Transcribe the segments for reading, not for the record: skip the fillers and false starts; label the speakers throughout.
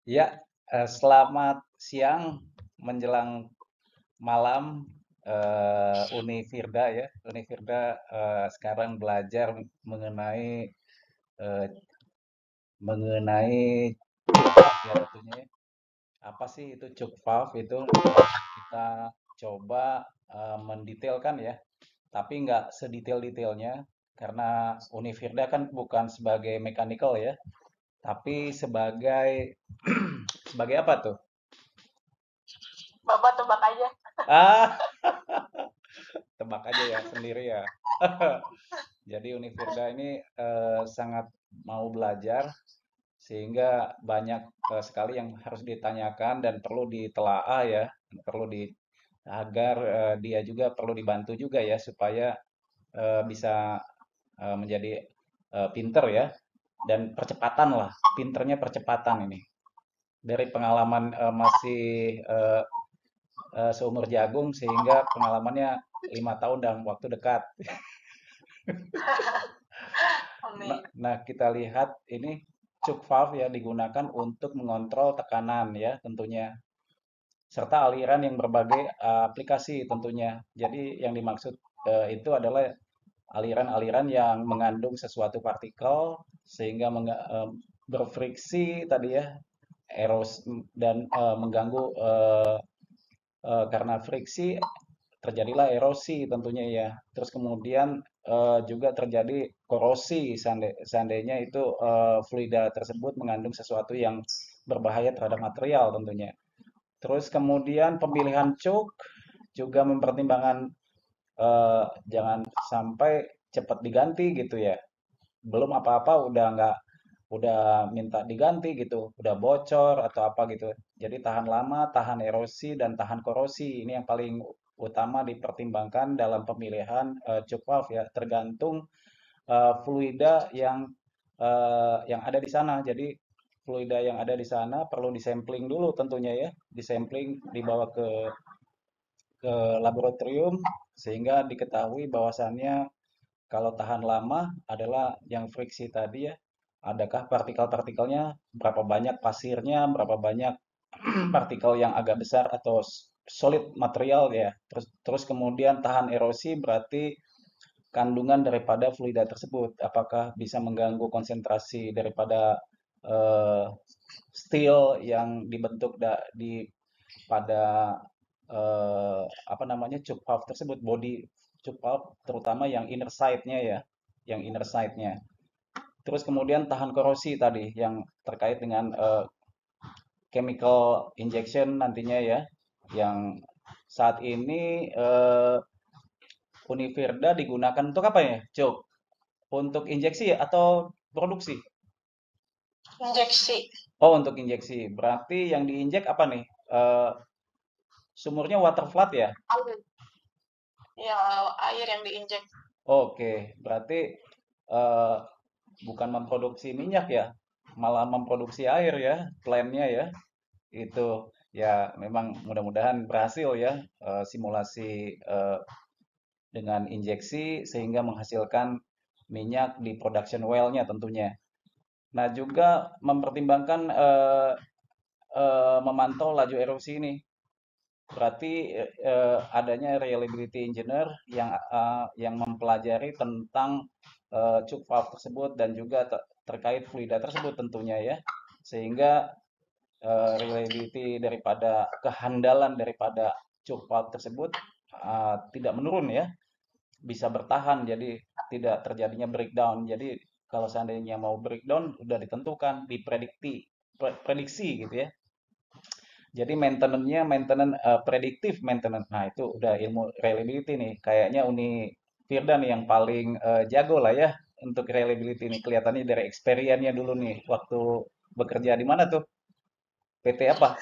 Speaker 1: Ya, selamat siang menjelang malam, Uni Firda ya. Uni Firda sekarang belajar mengenai eh, mengenai cukpap ya tentunya ya. Apa sih itu cukpap itu? Kita coba mendetailkan ya, tapi nggak sedetail-detailnya karena Uni Firda kan bukan sebagai mechanical ya, tapi sebagai sebagai apa tuh?
Speaker 2: Bapak tebak aja.
Speaker 1: Ah, tebak aja ya sendiri ya. Jadi Unifirda ini sangat mau belajar sehingga banyak sekali yang harus ditanyakan dan perlu ditelaah ya, perlu di agar dia juga perlu dibantu juga ya supaya bisa menjadi pinter ya dan percepatan lah, pinternya percepatan ini. Dari pengalaman masih eh, seumur jagung sehingga pengalamannya 5 tahun dalam waktu dekat. Nah,
Speaker 2: Amin.
Speaker 1: nah, kita lihat ini cuk valve ya digunakan untuk mengontrol tekanan ya tentunya serta aliran yang berbagai aplikasi tentunya. Jadi yang dimaksud itu adalah aliran-aliran yang mengandung sesuatu partikel sehingga berfriksi tadi ya eros dan mengganggu karena friksi terjadilah erosi tentunya ya. Terus kemudian juga terjadi korosi seandainya itu fluida tersebut mengandung sesuatu yang berbahaya terhadap material tentunya. Terus kemudian pemilihan cuk juga mempertimbangkan jangan sampai cepat diganti gitu ya. Belum apa-apa udah minta diganti gitu, udah bocor atau apa gitu. Jadi tahan lama, tahan erosi dan tahan korosi. Ini yang paling utama dipertimbangkan dalam pemilihan choke valve ya, tergantung fluida yang ada di sana. Jadi fluida yang ada di sana perlu disampling dulu tentunya ya, disampling dibawa ke laboratorium sehingga diketahui bahwasannya kalau tahan lama adalah yang friksi tadi ya. Adakah partikel-partikelnya, berapa banyak pasirnya, berapa banyak partikel yang agak besar atau solid material ya. Terus kemudian tahan erosi berarti kandungan daripada fluida tersebut. Apakah bisa mengganggu konsentrasi daripada eh, steel yang dibentuk di pada apa namanya cup valve tersebut, body cup valve terutama yang inner side-nya ya, yang inner side-nya. Terus kemudian tahan korosi tadi yang terkait dengan chemical injection nantinya ya, yang saat ini Unifirda digunakan untuk apa ya, Cuk? Untuk injeksi ya atau produksi?
Speaker 2: Injeksi.
Speaker 1: Oh, untuk injeksi. Berarti yang diinjek apa nih? Sumurnya water flood ya?
Speaker 2: Air. Ya, air yang diinjek.
Speaker 1: Oke, berarti eh, bukan memproduksi minyak ya, malah memproduksi air ya, plannya ya. Itu ya memang mudah-mudahan berhasil ya simulasi dengan injeksi sehingga menghasilkan minyak di production well-nya tentunya. Nah, juga mempertimbangkan memantau laju erosi ini. Berarti adanya reliability engineer yang mempelajari tentang cuk valve tersebut dan juga terkait fluida tersebut tentunya ya. Sehingga reliability daripada kehandalan daripada cuk valve tersebut tidak menurun ya, bisa bertahan jadi tidak terjadinya breakdown. Jadi kalau seandainya mau breakdown udah ditentukan, prediksi gitu ya. Jadi maintenance-nya maintenance predictive maintenance. Nah, itu udah ilmu reliability nih. Kayaknya Uni Firda nih yang paling jago lah ya untuk reliability nih. Kelihatannya dari experience-nya dulu nih waktu bekerja di mana tuh? PT apa?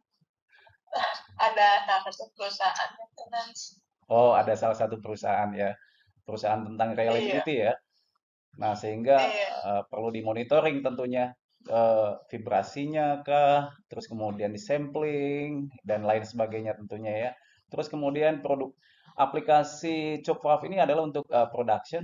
Speaker 2: Ada salah satu perusahaan maintenance.
Speaker 1: Oh, ada salah satu perusahaan ya. Perusahaan tentang
Speaker 2: Iya,
Speaker 1: reliability ya. Nah, sehingga
Speaker 2: iya.
Speaker 1: perlu dimonitoring tentunya vibrasinya kah, terus kemudian disampling dan lain sebagainya tentunya ya. Terus kemudian produk aplikasi choke valve ini adalah untuk production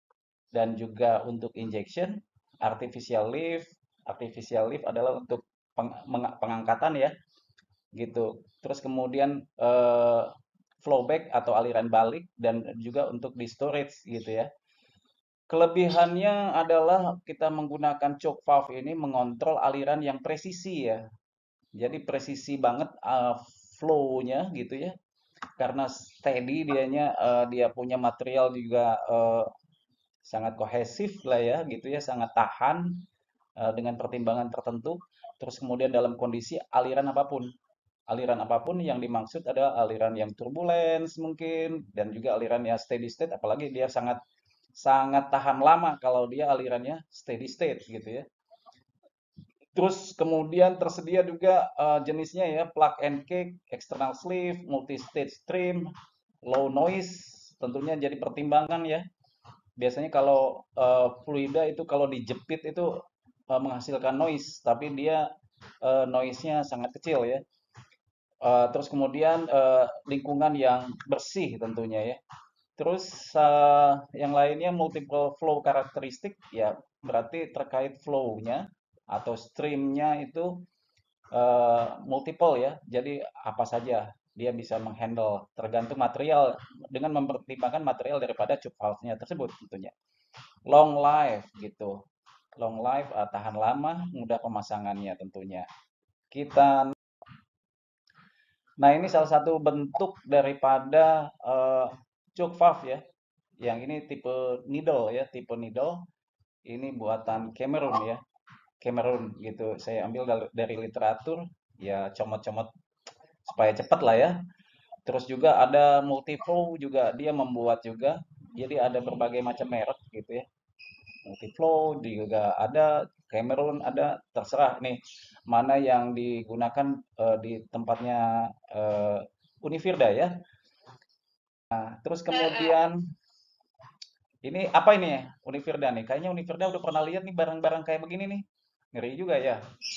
Speaker 1: dan juga untuk injection. Artificial lift adalah untuk pengangkatan ya, gitu. Terus kemudian flowback atau aliran balik dan juga untuk di storage gitu ya. Kelebihannya adalah kita menggunakan choke valve ini mengontrol aliran yang presisi ya. Jadi presisi banget flow-nya gitu ya. Karena steady dia punya material juga sangat kohesif lah ya gitu ya, sangat tahan dengan pertimbangan tertentu. Terus kemudian dalam kondisi aliran apapun. Aliran apapun yang dimaksud adalah aliran yang turbulence mungkin dan juga aliran yang steady state apalagi dia sangat sangat tahan lama kalau dia alirannya steady state gitu ya. Terus kemudian tersedia juga jenisnya ya plug and kick, external sleeve, multi stage stream, low noise tentunya jadi pertimbangan ya. Biasanya kalau fluida itu kalau dijepit itu menghasilkan noise, tapi dia noise-nya sangat kecil ya. Terus kemudian lingkungan yang bersih tentunya ya. Terus yang lainnya multiple flow karakteristik ya berarti terkait flow-nya atau stream-nya itu multiple ya. Jadi apa saja dia bisa menghandle tergantung material dengan mempertimbangkan material daripada tube valve-nya tersebut tentunya. Long life gitu. Long life tahan lama, mudah pemasangannya tentunya. Nah, ini salah satu bentuk daripada choke valve ya. Yang ini tipe needle ya, tipe needle. Ini buatan Cameron ya. Cameron gitu. Saya ambil dari literatur ya comot-comot supaya cepat lah ya. Terus juga ada multiflow juga dia membuat juga. Jadi ada berbagai macam merek gitu ya. Multiflow juga ada, Cameron ada, terserah nih mana yang digunakan di tempatnya Unifirda ya. Terus kemudian ini apa ini ya Unifirda nih? Kayaknya Unifirda udah pernah lihat nih barang-barang kayak begini nih. Ngeri juga ya.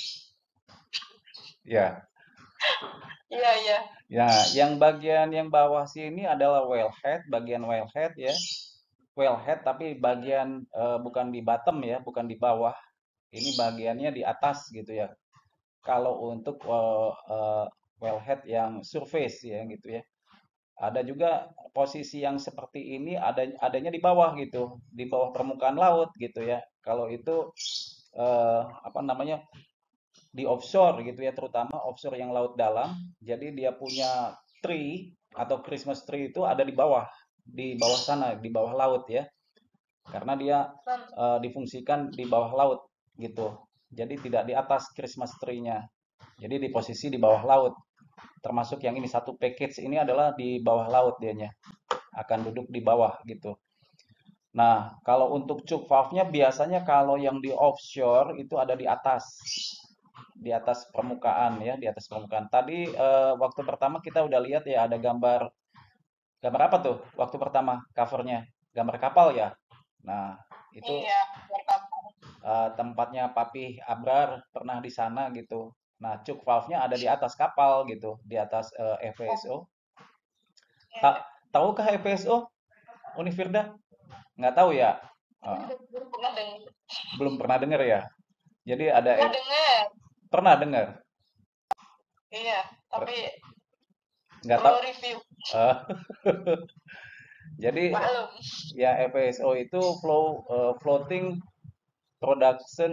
Speaker 1: Ya.
Speaker 2: Iya, iya.
Speaker 1: Ya, yang bagian yang bawah sini adalah wellhead, bagian wellhead ya. Wellhead tapi bagian bukan di bottom ya, bukan di bawah. Ini bagiannya di atas gitu ya. Kalau untuk wellhead yang surface ya gitu ya. Ada juga posisi yang seperti ini adanya di bawah gitu, di bawah permukaan laut gitu ya. Kalau itu apa namanya di offshore gitu ya, terutama offshore yang laut dalam. Jadi dia punya tree atau Christmas tree itu ada di bawah sana, di bawah laut ya. Karena dia difungsikan di bawah laut gitu. Jadi tidak di atas Christmas tree-nya. Jadi di posisi di bawah laut. Termasuk yang ini satu package ini adalah di bawah laut dianya. Akan duduk di bawah gitu. Nah, kalau untuk choke valve-nya biasanya kalau yang di offshore itu ada di atas permukaan ya, di atas permukaan. Tadi waktu pertama kita udah lihat ya ada gambar gambar apa tuh? Waktu pertama covernya gambar kapal ya. Nah, itu
Speaker 2: Iya, berkabung.
Speaker 1: tempatnya Papih Abrar pernah di sana gitu. Nah, choke valve-nya ada di atas kapal gitu, di atas FPSO.
Speaker 2: Iya,
Speaker 1: Tak
Speaker 2: iya.
Speaker 1: tahukah FPSO Unifirda? Nggak tahu ya? Eh,
Speaker 2: Belum pernah dengar.
Speaker 1: belum pernah dengar ya. Jadi ada
Speaker 2: Pernah dengar.
Speaker 1: pernah dengar?
Speaker 2: Iya, tapi
Speaker 1: Per- Nggak tahu.
Speaker 2: perlu review.
Speaker 1: Eh, jadi
Speaker 2: Maklum.
Speaker 1: ya FPSO itu floating production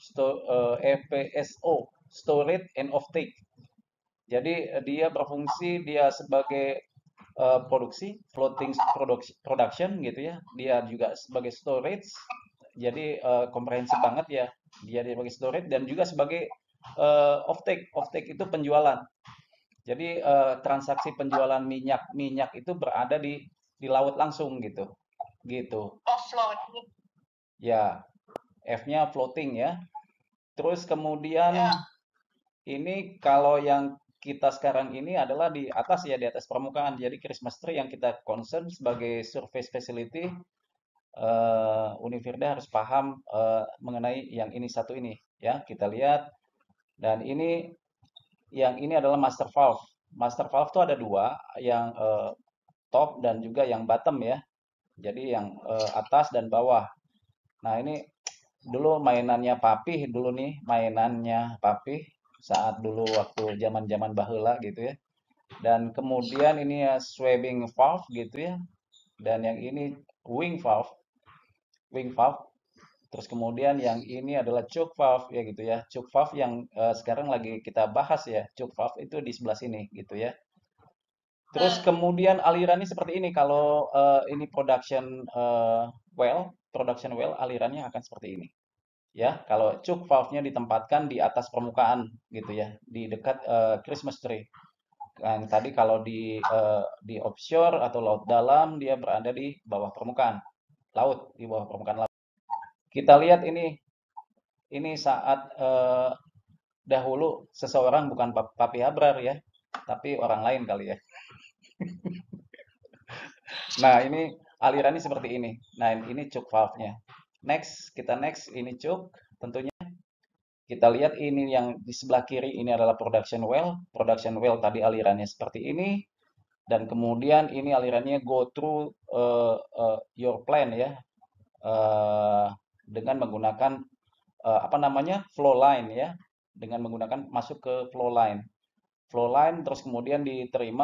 Speaker 1: FPSO storage and offtake. Jadi dia berfungsi dia sebagai produksi floating production gitu ya. Dia juga sebagai storage. Jadi komprehensif banget ya. Dia sebagai storage dan juga sebagai offtake. Offtake itu penjualan. Jadi transaksi penjualan minyak itu berada di laut langsung gitu. Gitu.
Speaker 2: Offload.
Speaker 1: Ya, F-nya floating ya. Terus kemudian
Speaker 2: Ya,
Speaker 1: ini kalau yang kita sekarang ini adalah di atas ya, di atas permukaan. Jadi Christmas tree yang kita concern sebagai surface facility, Unifirda harus paham mengenai yang ini satu ini ya. Kita lihat dan yang ini adalah master valve. Master valve itu ada dua, yang top dan juga yang bottom ya. Jadi yang atas dan bawah. Nah ini dulu mainannya Papih dulu nih, mainannya Papih. saat dulu waktu zaman-zaman baheula gitu ya. Dan kemudian ini ya swabbing valve gitu ya. Dan yang ini wing valve, wing valve. Terus kemudian yang ini adalah choke valve ya gitu ya. Choke valve yang sekarang lagi kita bahas ya. Choke valve itu di sebelah sini gitu ya. Terus
Speaker 2: Hmm.
Speaker 1: kemudian alirannya seperti ini. Kalau ini production well alirannya akan seperti ini. Ya, kalau choke valve-nya ditempatkan di atas permukaan gitu ya, di dekat Christmas tree. Yang tadi kalau di offshore atau laut dalam dia berada di bawah permukaan laut, di bawah permukaan laut. Kita lihat ini saat dahulu seseorang bukan Papi Habrar ya, tapi orang lain kali ya. Nah, ini alirannya seperti ini. Nah, ini choke valve-nya. Next, ini choke. Tentunya kita lihat ini yang di sebelah kiri ini adalah production well. Production well tadi alirannya seperti ini. Dan kemudian ini alirannya go through your plant ya. Eh, dengan menggunakan apa namanya flow line ya. Dengan menggunakan masuk ke flow line. Flow line terus kemudian diterima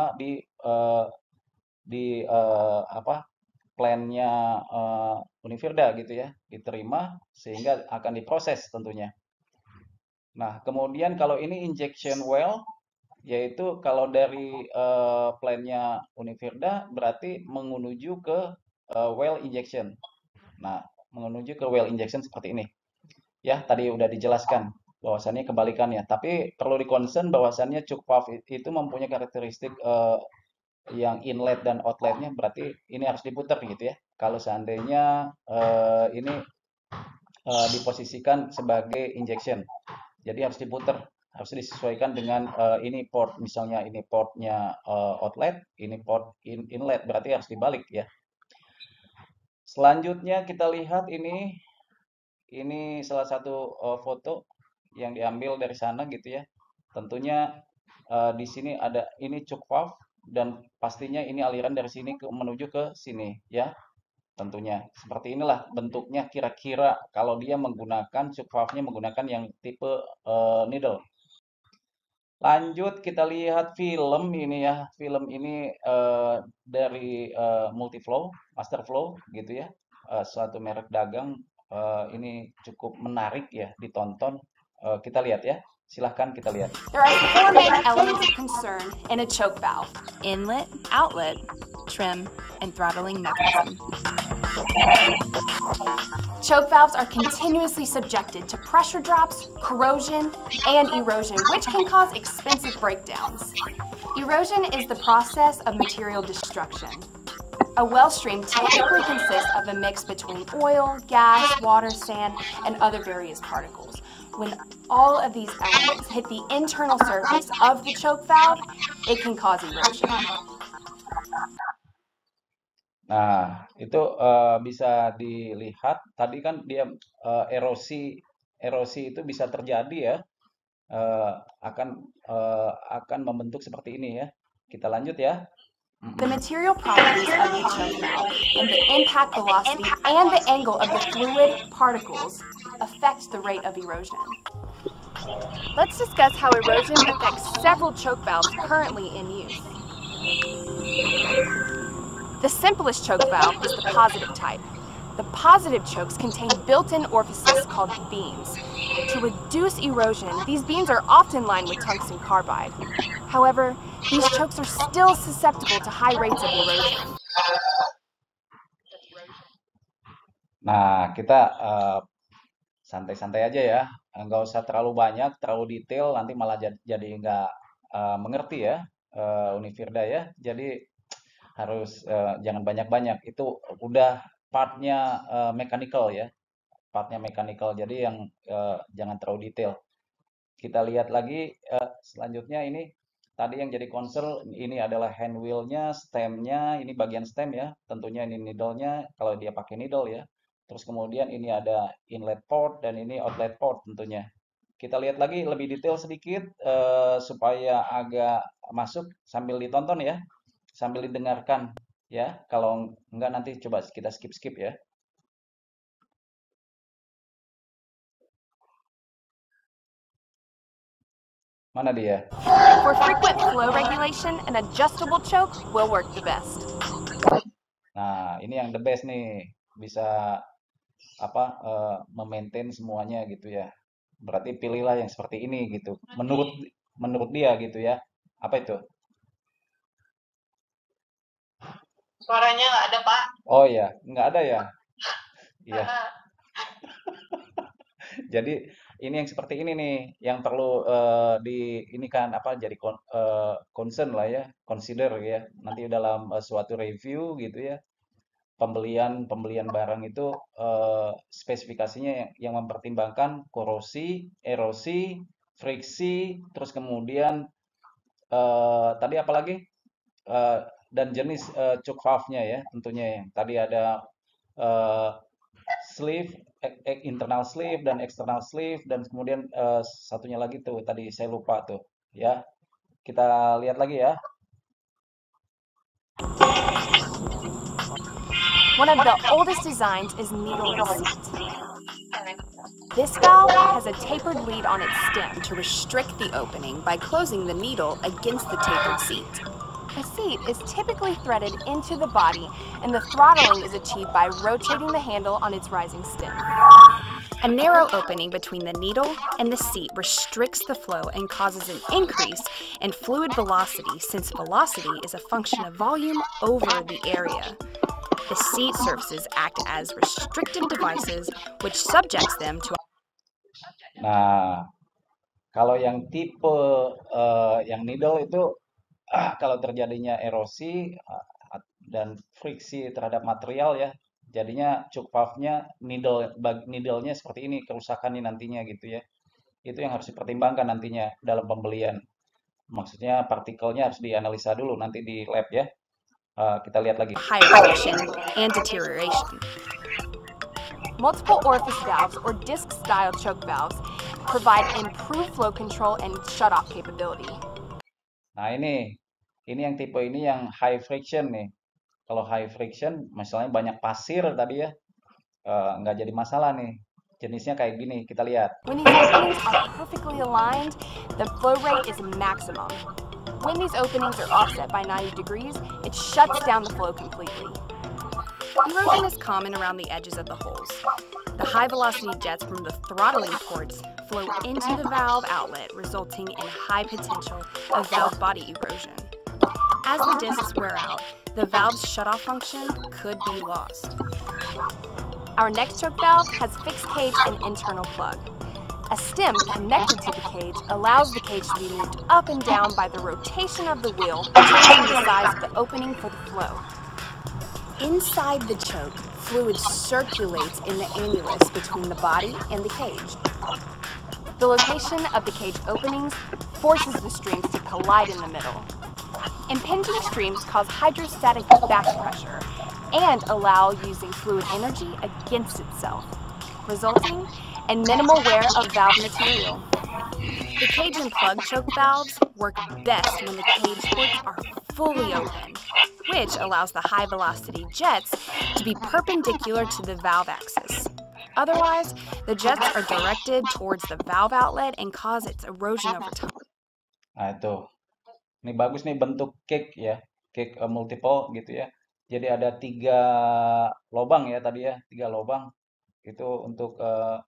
Speaker 1: di apa plannya Unifirda gitu ya, diterima sehingga akan diproses tentunya. Nah, kemudian kalau ini injection well, yaitu kalau dari plannya Unifirda berarti menuju ke well injection. Nah, menuju ke well injection seperti ini. Ya, tadi udah dijelaskan bahwasannya kebalikannya. Tapi perlu di-concern bahwasannya choke valve itu mempunyai karakteristik yang inlet dan outletnya berarti ini harus diputar gitu ya. Kalau seandainya ini diposisikan sebagai injection, jadi harus diputar, harus disesuaikan dengan ini port, misalnya ini portnya outlet, ini port inlet, berarti harus dibalik ya. Selanjutnya kita lihat ini salah satu foto yang diambil dari sana gitu ya. Tentunya di sini ada ini choke valve dan pastinya ini aliran dari sini menuju ke sini ya. Tentunya seperti inilah bentuknya kira-kira kalau dia menggunakan choke valve-nya menggunakan yang tipe needle. Lanjut kita lihat film ini ya. Film ini dari Multiflow, Masterflow gitu ya. Suatu merek dagang. Ini cukup menarik ya ditonton. Kita lihat ya. Silahkan kita lihat.
Speaker 3: There are four main elements of concern in a choke valve: inlet, outlet, trim, and throttling mechanism. Choke valves are continuously subjected to pressure drops, corrosion, and erosion, which can cause expensive breakdowns. Erosion is the process of material destruction. A well stream typically consists of a mix between oil, gas, water, sand, and other various particles. When all of these elements hit the internal surface of the choke valve, it can cause erosion.
Speaker 1: Nah, itu bisa dilihat tadi kan dia erosi itu bisa terjadi ya, eh, akan akan membentuk seperti ini ya. Kita lanjut ya.
Speaker 3: The material properties of the choke valve and the impact velocity and the angle of the fluid particles affect the rate of erosion. Let's discuss how erosion affects several choke valves currently in use. The simplest choke valve is the positive type. The positive chokes contain built-in orifices called beams. To reduce erosion, these beams are often lined with tungsten carbide. However, these chokes are still susceptible to high rates of erosion.
Speaker 1: Nah, kita santai-santai aja ya, nggak usah terlalu banyak, terlalu detail, nanti malah jadi nggak mengerti ya, Unifirda ya. Jadi harus jangan banyak-banyak. Itu udah partnya mechanical ya, partnya mechanical. Jadi yang jangan terlalu detail. Kita lihat lagi selanjutnya ini tadi yang jadi concern ini adalah hand wheel-nya, stem-nya, ini bagian stem ya. Tentunya ini needle-nya kalau dia pakai needle ya. Terus kemudian ini ada inlet port dan ini outlet port tentunya. Kita lihat lagi lebih detail sedikit supaya agak masuk sambil ditonton ya, sambil didengarkan ya. Kalau enggak nanti coba kita skip-skip ya. Mana dia?
Speaker 3: For frequent flow regulation, an adjustable choke will work the best.
Speaker 1: Nah, ini yang the best nih. Bisa apa memaintain semuanya gitu ya. Berarti pilihlah yang seperti ini gitu. Menurut dia gitu ya. Apa itu?
Speaker 2: Suaranya nggak ada, Pak.
Speaker 1: Oh ya, nggak ada ya. Iya. Jadi ini yang seperti ini nih yang perlu di ini kan apa jadi concern lah ya, consider ya. Nanti dalam suatu review gitu ya. Pembelian barang itu spesifikasinya yang mempertimbangkan korosi, erosi, friksi, terus kemudian tadi apa lagi? Dan jenis choke valve-nya ya tentunya ya. Tadi ada eh, sleeve, internal sleeve dan external sleeve dan kemudian satunya lagi tuh tadi saya lupa tuh ya. Kita lihat lagi ya.
Speaker 3: One of the oldest designs is needle-less seat. This valve has a tapered lead on its stem to restrict the opening by closing the needle against the tapered seat. The seat is typically threaded into the body, and the throttling is achieved by rotating the handle on its rising stem. A narrow opening between the needle and the seat restricts the flow and causes an increase in fluid velocity, since velocity is a function of volume over the area. The seat surfaces act as restrictive devices, which subjects them to.
Speaker 1: Nah, kalau yang tipe yang needle itu kalau terjadinya erosi dan friksi terhadap material ya, jadinya choke valve-nya needle-nya seperti ini kerusakan nih nantinya gitu ya. Itu yang harus dipertimbangkan nantinya dalam pembelian. Maksudnya partikelnya harus dianalisa dulu nanti di lab ya. Kita lihat lagi.
Speaker 3: High friction and deterioration. Multiple orifice valves or disc-style choke valves provide improved flow control and shut-off capability.
Speaker 1: Nah ini yang tipe ini yang high friction nih. Kalau high friction, misalnya banyak pasir tadi ya, nggak jadi masalah nih. Jenisnya kayak gini, kita lihat.
Speaker 3: When these openings are perfectly aligned, the flow rate is maximum. When these openings are offset by 90 degrees, it shuts down the flow completely. Erosion is common around the edges of the holes. The high-velocity jets from the throttling ports flow into the valve outlet, resulting in high potential of valve body erosion. As the discs wear out, the valve's shutoff function could be lost. Our next choke valve has fixed cage and internal plug. A stem connected to the cage allows the cage to be moved up and down by the rotation of the wheel, changing the size of the opening for the flow. Inside the choke, fluid circulates in the annulus between the body and the cage. The location of the cage openings forces the streams to collide in the middle. Impinging streams cause hydrostatic back pressure and allow using fluid energy against itself, resulting in minimal wear of valve material. The cage and plug choke valves work best when the cage ports are fully open, which allows the high-velocity jets to be perpendicular to the valve axis. Otherwise, the jets are directed towards the valve outlet and cause its erosion over time.
Speaker 1: Nah itu, ini bagus nih bentuk cake ya, cake multiple gitu ya. Jadi ada 3 lubang ya tadi ya, 3 lubang itu untuk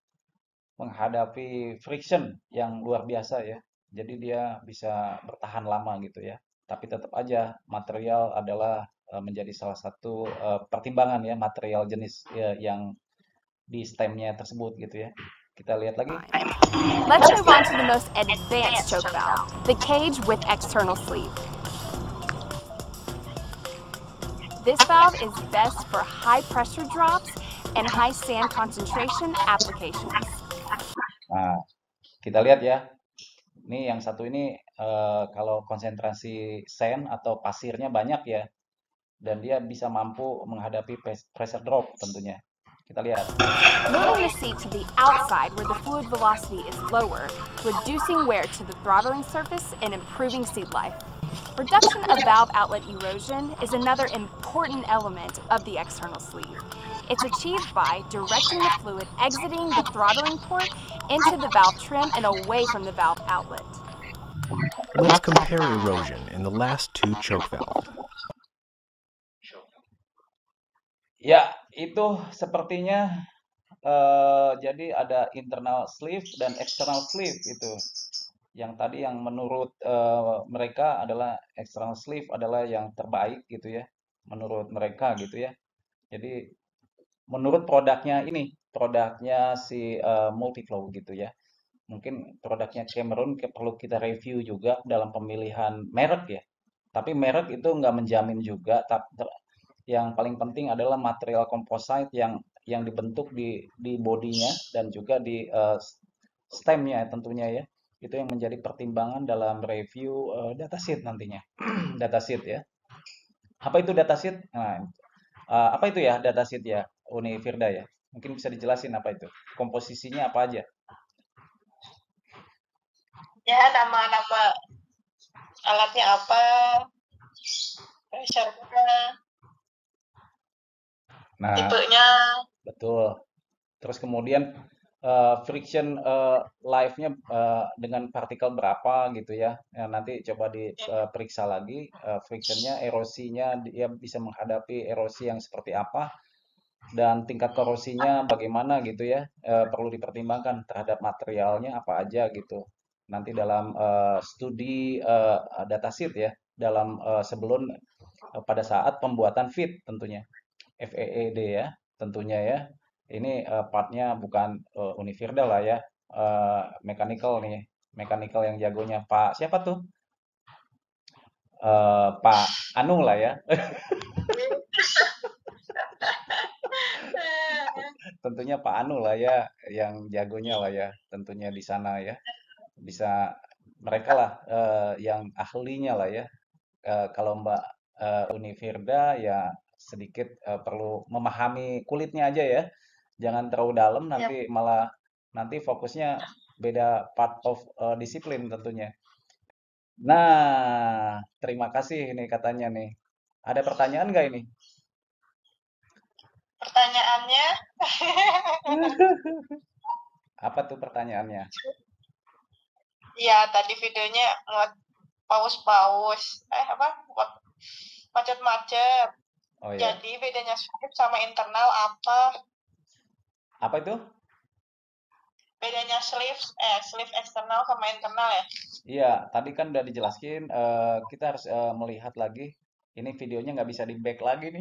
Speaker 1: menghadapi friction yang luar biasa ya. Jadi dia bisa bertahan lama gitu ya. Tapi tetap aja material adalah menjadi salah satu pertimbangan ya, material jenis yang di stemnya tersebut gitu ya. Kita lihat lagi.
Speaker 3: Let's move on to the most advanced choke valve, the cage with external sleeve. This valve is best for high pressure drops and high sand concentration applications.
Speaker 1: Nah, kita lihat ya. Ini yang satu ini kalau konsentrasi sand atau pasirnya banyak ya. Dan dia bisa mampu menghadapi pressure drop tentunya. Kita lihat.
Speaker 3: Moving the seat to the outside where the fluid velocity is lower, reducing wear to the throttling surface and improving seat life. Reduction of valve outlet erosion is another important element of the external sleeve. It's achieved by directing the fluid exiting the throttling port into the valve trim and away from the valve outlet.
Speaker 4: Let's compare erosion in the last two choke valves.
Speaker 1: Ya, itu sepertinya jadi ada internal sleeve dan external sleeve itu. Yang tadi yang menurut mereka adalah external sleeve adalah yang terbaik gitu ya, menurut mereka gitu ya. Jadi menurut produknya si Multiflow gitu ya. Mungkin produknya Cameron perlu kita review juga dalam pemilihan merek ya. Tapi merek itu nggak menjamin juga. Yang paling penting adalah material composite yang dibentuk di bodinya dan juga di stemnya tentunya ya. Itu yang menjadi pertimbangan dalam review datasheet nantinya. Datasheet ya. Apa itu datasheet? Nah, apa itu ya datasheet ya, Uni Firda ya? Mungkin bisa dijelasin apa itu? Komposisinya apa aja?
Speaker 2: Ya, nama-nama alatnya apa, pressure-nya,
Speaker 1: Nah,
Speaker 2: tipenya.
Speaker 1: betul. Terus kemudian friction life-nya dengan partikel berapa gitu ya. Ya, nanti coba diperiksa lagi frictionnya, erosinya dia bisa menghadapi erosi yang seperti apa dan tingkat korosinya bagaimana gitu ya. Perlu dipertimbangkan terhadap materialnya apa aja gitu. Nanti dalam studi datasheet ya, dalam sebelum pada saat pembuatan fit tentunya. FEED ya, tentunya ya. Ini partnya bukan Unifirda lah ya, mechanical nih, mechanical yang jagonya Pak siapa tuh? Pak Anu lah ya, tentunya Pak Anu lah ya, yang jagonya lah ya, tentunya di sana ya. Bisa mereka lah yang ahlinya lah ya. Kalau Mbak Unifirda ya sedikit perlu memahami kulitnya aja ya. Jangan terlalu dalam
Speaker 2: Ya,
Speaker 1: nanti malah nanti fokusnya beda part of disiplin tentunya. Nah, terima kasih nih katanya nih. Ada pertanyaan nggak ini?
Speaker 2: pertanyaannya,
Speaker 1: Apa tuh pertanyaannya?
Speaker 2: ya tadi videonya muat paus-paus, apa, macet-macet.
Speaker 1: Oh ya,
Speaker 2: Jadi bedanya sleeve sama internal apa?
Speaker 1: apa itu?
Speaker 2: Bedanya sleeve eksternal sama internal ya?
Speaker 1: Iya, tadi kan udah dijelasin. Kita harus melihat lagi. Ini videonya nggak bisa di back lagi nih.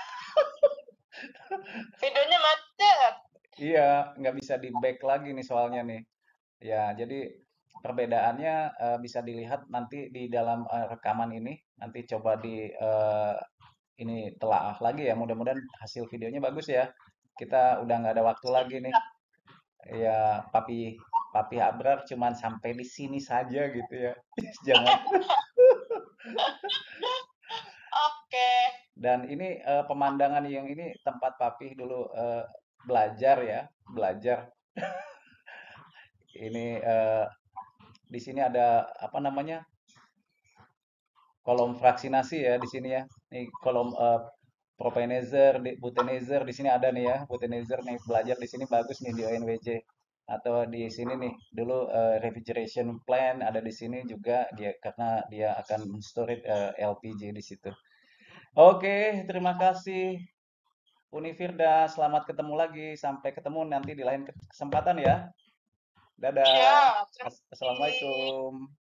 Speaker 2: Videonya macet.
Speaker 1: Iya, nggak bisa di back lagi nih soalnya nih. Ya, jadi perbedaannya bisa dilihat nanti di dalam rekaman ini. Nanti coba ini telaah lagi ya. Mudah-mudahan hasil videonya bagus ya. Kita udah nggak ada waktu lagi nih. Ya, Papi Abrar cuman sampai di sini saja gitu ya. Jangan.
Speaker 2: Oke.
Speaker 1: Dan ini pemandangan yang ini tempat Papi dulu belajar ya, belajar. Ini di sini ada apa namanya? Kolom fraksinasi ya di sini ya. Nih kolom propenizer, butenizer di sini ada nih ya. Butenizer nih belajar di sini bagus nih di ONWJ. Atau di sini nih dulu refrigeration plant ada di sini juga dia karena dia akan storage LPG di situ. Oke, terima kasih Unifirda. Selamat ketemu lagi. Sampai ketemu nanti di lain kesempatan ya. Dadah.
Speaker 2: Ya, terima kasih.
Speaker 1: Assalamualaikum.